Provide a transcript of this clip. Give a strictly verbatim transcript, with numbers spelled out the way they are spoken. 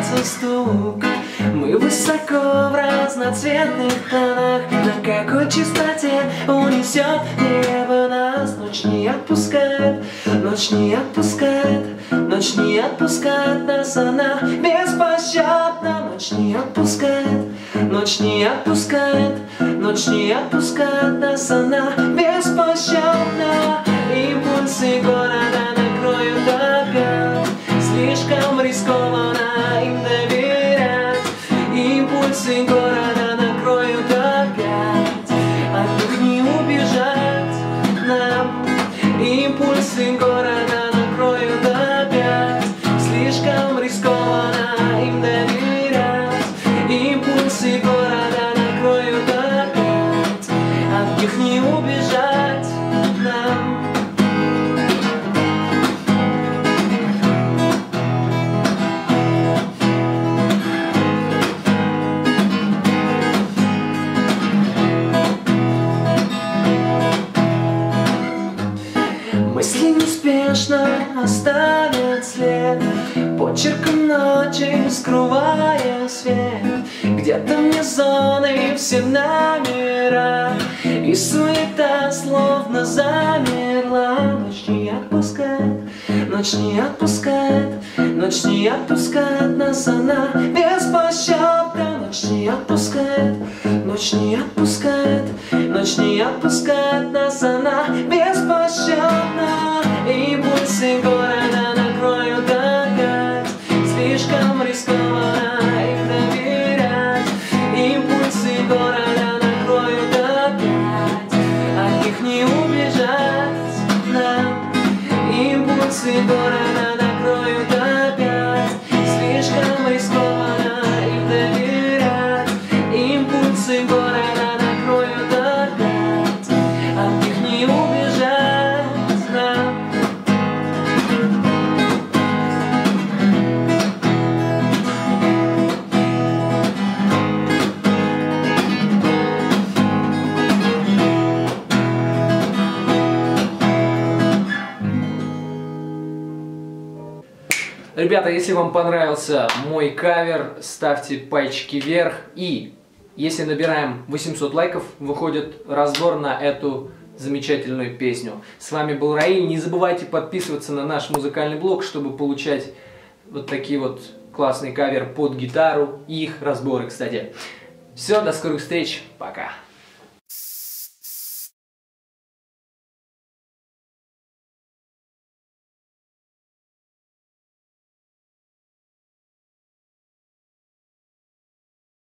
раздается стук. Мы высоко в разноцветных тонах, на какой чистоте унесет небо нас. Ночь не отпускает, ночь не отпускает, ночь не отпускает нас она беспощадна. Ночь не отпускает, ночь не отпускает, ночь не отпускает нас она беспощадна. Импульсы города накроют опять, слишком рискованно им доверять. Импульсы города накроют опять, от них не убежать нам. Импульсы города накроют опять, слишком рискованно им доверять. Импульсы города накроют опять, от них не убежать нам. Мысли неспешно оставят след, почерком ночи скрывая свет. Где-то вне зоны все номера, и суета словно замерла. Ночь не отпускает, ночь не отпускает, ночь не отпускает нас она беспощадна. Ночь не отпускает, ночь не отпускает, ночь не отпускает нас она беспощадна. Импульсы города накроют опять, слишком рискованно им доверять. Импульсы города накроют опять, от них не убежать нам. Импульсы города накроют опять, слишком рискованно им доверять. Импульсы города накроют опять, от них не убежать нам. Ребята, если вам понравился мой кавер, ставьте пальчики вверх. И если набираем восемьсот лайков, выходит разбор на эту замечательную песню. С вами был Раиль. Не забывайте подписываться на наш музыкальный блог, чтобы получать вот такие вот классные каверы под гитару и их разборы, кстати. Все, до скорых встреч. Пока.